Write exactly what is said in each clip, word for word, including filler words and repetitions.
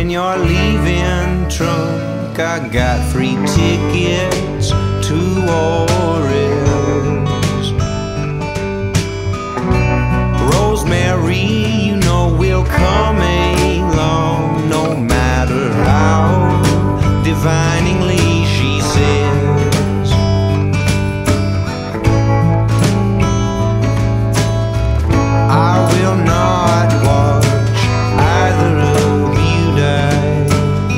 in your leaving trunk, I got free tickets to Orioles. Rosemary, you know we'll come along, no matter how diviningly she says. I will not watch either of you die.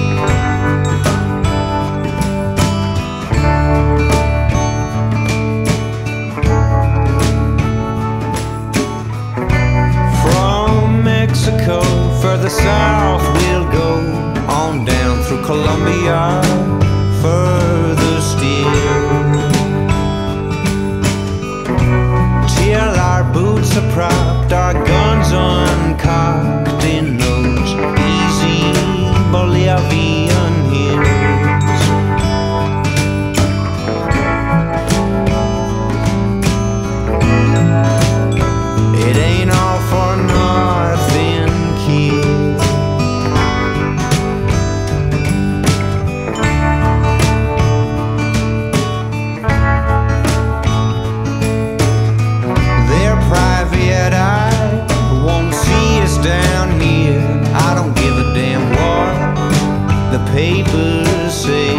From Mexico, further south we'll go, on down through Colombia, further still, till our boots are propped, our guns uncocked in those easy Bolivian hills. It ain't all for nothing, kid. Their private eye won't see us down here. I don't give a damn what the papers say.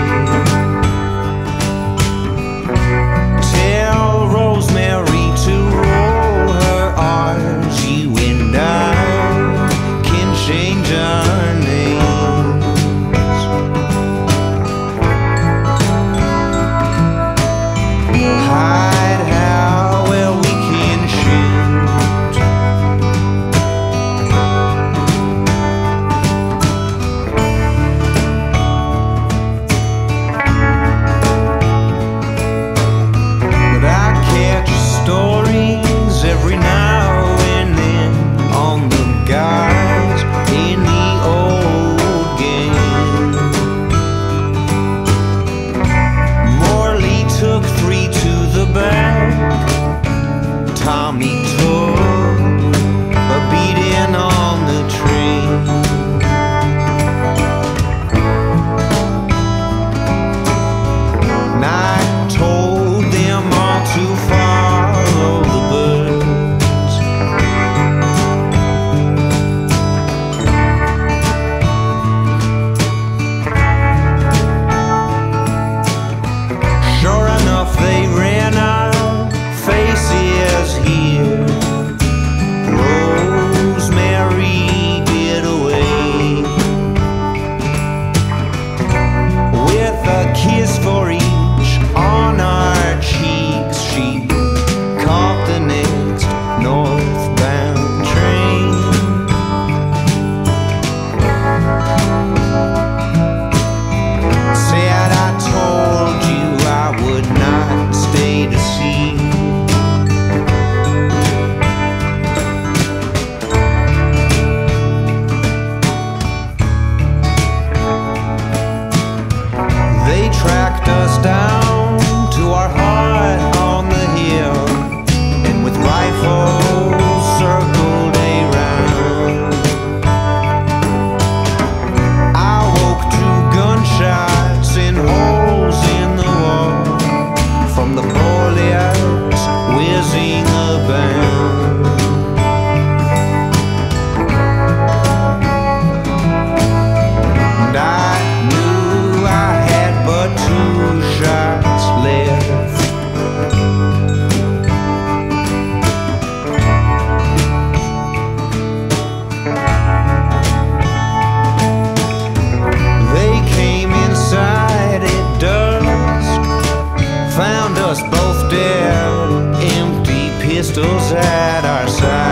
Tell Rosemary to roll her R's. You and I can change our names. Hide how well we can shoot. But I catch stories every now and then on the guys in the old game. Morley took three to the back. Tommy took a beating on the train. And I told them all to follow the birds. Sure enough, they ran our faces here. Rosemary did away, with a kiss for each on our cheeks. She caught the next northbound train. Said I told you I would not stay to see. They tracked us down to our hut on the hill, and with rifles circled around, I woke to gunshots and holes in the wall from the bullets whizzing about. And I knew I had but two shots left. They came inside at dusk, found us both dead, empty pistols at our side.